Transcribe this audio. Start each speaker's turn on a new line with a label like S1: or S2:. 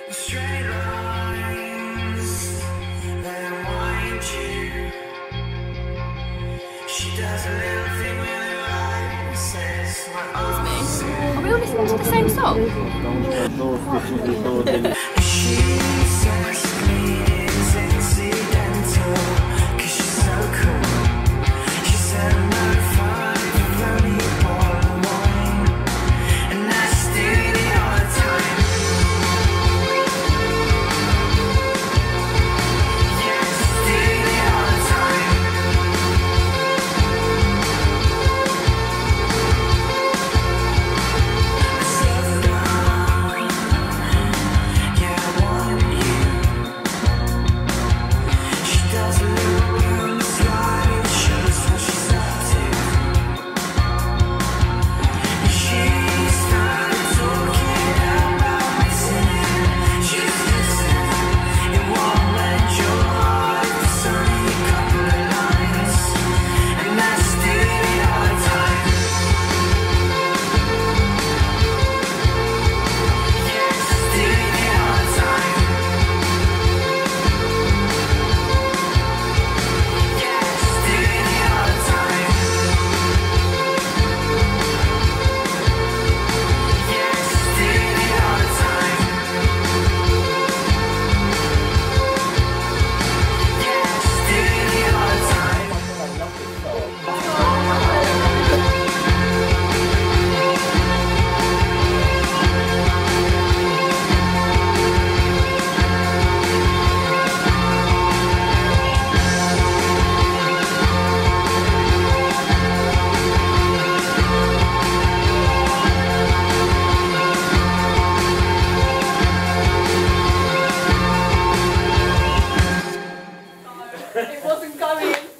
S1: Straight lines that wind you. She does a little thing with her eyes, says,
S2: Excuse me, are we all listening to the same song?
S1: she says me is incidental, 'cause she's so cool. She said I'm not fine with only a bottle of wine, and I steal it all the time. Yeah, I steal it all the time. I slow down. Yeah, I want you. She does a little bit on the slide, shows what she's up to. She started talking about missing. She's listening. It won't let your heart. It's only a couple of lines, and I steal it all the time. Yeah, I steal it all the time. Yeah, I steal it all the time. Yeah, I steal it all the time. Yeah, I steal it all the time.
S2: It wasn't going.